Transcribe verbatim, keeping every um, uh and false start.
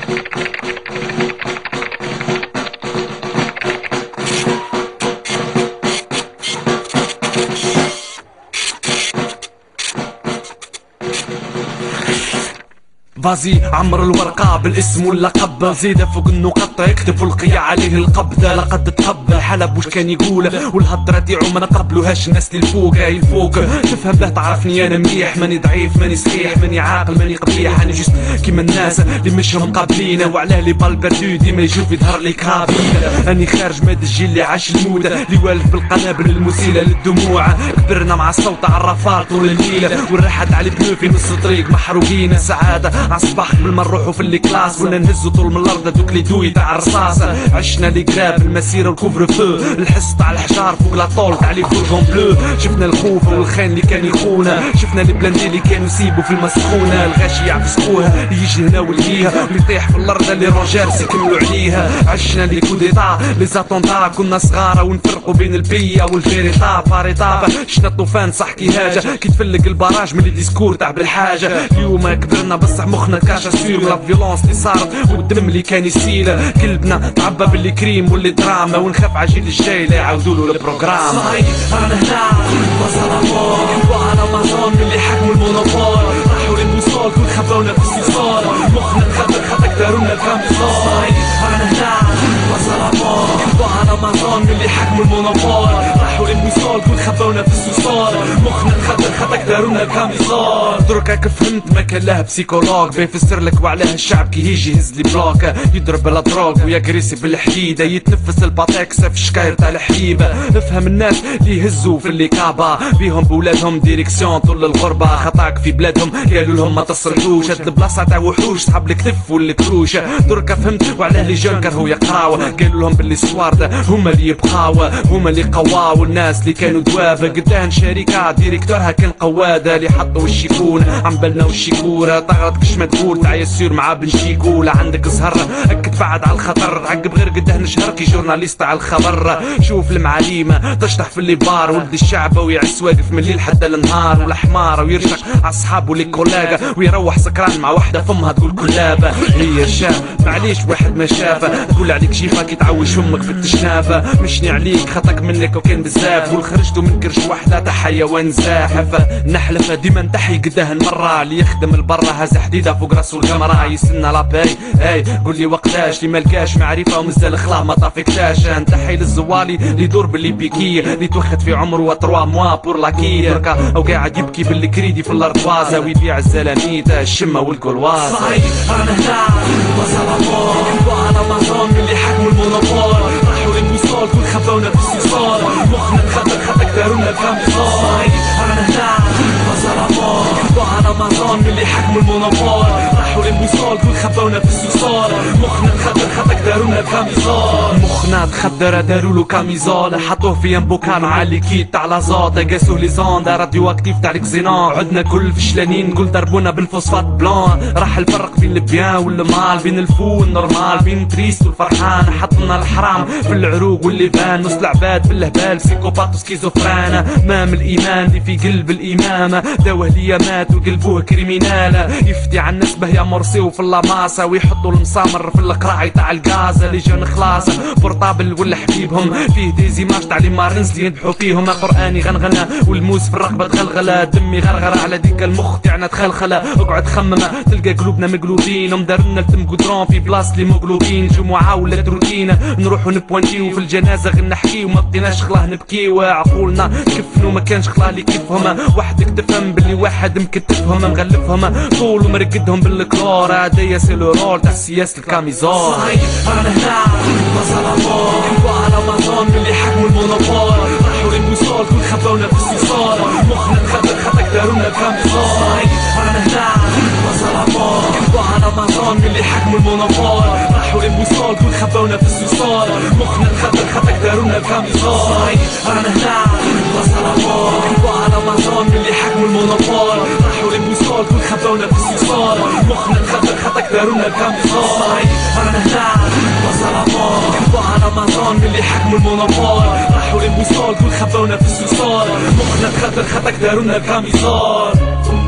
فازي عمر الورقة بالاسم واللقب، زيد فوق النقط يكتب القيا عليه القبض. لقد تقبل حلب واش كان يقول، والهضرة تاعو ما نقبلوهاش الناس اللي الفوق. هاي الفوق تفهم به تعرفني انا مليح، ماني ضعيف ماني صحيح ماني عاقل ماني قبيح، انا جست كيما الناس اللي مش مقابلين. وعلاه لي بال بردو ديما يشوف يظهر لي كابيل. اني خارج ماد الجيل اللي عاش الموت، اللي والف بالقنابل المسيلة للدموع. كبرنا مع الصوت على الرفار طول الليل، والراحة على البنو في نص طريق محروقين. سعادة عالصباح قبل ما نروحو في الكلاس، ولا نهزو طول من الارض دوك لي دوي تاع الرصاص. عشنا لي كراب المسيره والكوفر فو، الحس تاع الحجار فوق لا طول تاع لي فورغون بلو. شفنا الخوف والخاين اللي كان يخونا، شفنا لي بلاندي اللي كانوا يسيبوا في المسخونه. الغاشي يعفسقوها يجي هنا والليها، واللي يطيح في الارض اللي روجارس يكملوا عليها. عشنا لي كوديتا لي زاتونتا، كنا صغار ونفرقوا بين البيا والفيريتا باريتا. شفنا الطوفان صح كي هاجه كي تفلق البراج من لي ديسكور تاع بالحاجه. اليوم كبرنا بصح مخنا كاشا سور لا فيولونس اللي صارت والدم اللي كان يسيل. قلبنا تعبى باللي كريم واللي دراما، ونخاف عجيل الجاي لا يعاودولو البروغرام. صايد رانا هنا وصلامون وعلى مازون اللي حكموا المونوبول. راحوا للوصول كل خبونا في السيسول، مخنا نخبر خطك دارونا الكاميزول. صايد رانا هنا وصلامون وعلى مازون اللي حكموا المونوبول. راحوا للوصول كل خبونا في السيسول، مخنا نخبر خطك دارونا الكاميزول. دركا فهمت ما كان له بسيكولوج بيفسر لك وعلاه الشعب كي يجي يهز لي بلوك. يضرب الادروغ ويجريسي بالحديده، يتنفس الباتكسه في الشكاير تاع الحليبه. افهم الناس اللي يهزوا في اللي كابا بيهم بولادهم ديريكسيون طول الغربه. خطاك في بلادهم قالوا لهم ما تصرفوش، هاد البلاصه تاع وحوش صحاب الكتف والكروش. دركا فهمت وعلاه لي جون كرهوا يقراو، قالوا لهم باللي سوارد هما اللي يبقاو هما اللي قواو. الناس اللي كانوا دوابه قدام شركه ديريكتورها كان قواده، اللي حطوا الشيكونه عم بالنا والشيكوره. طغرت كش ما تقول تاع يسير مع بن شيكو. لا عندك زهر اكد بعد على الخطر، تعقب غير قداه نشهر كي جورناليست على الخبر. شوف المعاليمه تشطح في اللي بار، ولد الشعب ويعس واقف من الليل حتى النهار. والحمار ويرشق على اصحابه ولي كولاقه، ويروح سكران مع وحده فمها تقول كلابه. هي شاف معليش واحد ما شافه، تقول عليك شيفا كي تعوج فمك في التشنافه. مشني عليك خطك منك وكان بزاف، والخرجتو من كرش وحده تاع حيوان زاحف. نحلفه ديما نتحي قداه المره، اللي يخدم البرا هز حديده فوق راسو القمره. يستنى لاباي اي قول لي وقتاش، اللي ملقاش معرفه ومازال خلاه ما طافكتاش. نتحي للزوالي اللي يدور باللي بيكي، اللي توخد في عمره تروا موا بور لاكي. دركا او قاعد يبكي بالكريدي في الارضوازه، ويبيع الزلاميت الشمه والكلوازه. صايد رانا هنا وصلامون وعلى مازون اللي حكموا المونوبول. راحوا للوصول كل خبونا في السيسول، مخنا نخبر خطك دارونا الكاميزول. صايد رانا هنا وصلامون وعلى مازون اللي حكموا المونوبول. راحوا للوصول كل خبونا في السيسول، مخنا نخدر خطك دارونا الكاميزول. مخنا تخدر دارولو كاميزول، حطوه في انبوكان عالي كيت تاع لازوت. قاسوه لي زوند راديو اكتيف تاع ليكزينون. عدنا كل فشلانين نقول ضربونا بالفوسفات بلون. راح الفرق بين البيان والمال، بين الفو والنورمال، بين تريست والفرحان. حطنا الحرام في العروق واللي بان، نص العباد بالهبال سيكوبات وسكيزوفران. مام الايمان اللي في قلب الامامه، داوه ليا مات وقلبوه كريمينال. يفتي على الناس به يا مرسي وفي اللاماسه، ويحطوا المسامر في القراعي تاع الغاز. اللي جان خلاص بورطابل ولا حبيبهم، فيه دي زيماج تاع لي مارنز اللي يذبحوا فيهم. قراني غنغنى والموس في الرقبه تغلغله، دمي غرغره على ديك المخ تاعنا تخلخله. اقعد خمم تلقى قلوبنا مقلوبين، ومدارنا لتم قدرون في بلاص اللي مقلوبين. جمعه ولات روتين نروحوا نبوانتيو في الجنازه غير نحكيو، ما بقيناش خلاه نبكيو. عقولنا كفنوا ما كانش خلاه لي كيفهم، وحدك تفهم باللي واحد مكتفهم مغلفهم طول ومرقدهم بالكلور. هدايا سي لو رول تاع سياسه الكاميزول. صايد رانا هنا وصلامون وعلى مازون اللي حكموا المونوبول. راحوا للوصول كل خبونا في السيسول، مخنا نخبر خطك دارونا الكاميزول. صايد رانا هنا وصلامون وعلى مازون اللي حكموا المونوبول. راحوا للوصول كل خبونا في السيسول، مخنا نخبر خطك دارونا الكاميزول. صايد رانا هنا وصلامون وعلى مازون اللي حكموا المونوبول. راحوا للوصول كل خبونا في السيسول، مخنا نخبر خطك دارونا الكاميزول. صايد رانا هنا وصلامون وعلى مازون اللي حكموا المونوبول. راحوا للوصول كل خبونا في السيسول، مخنا نخبر خطك دارونا الكاميزول.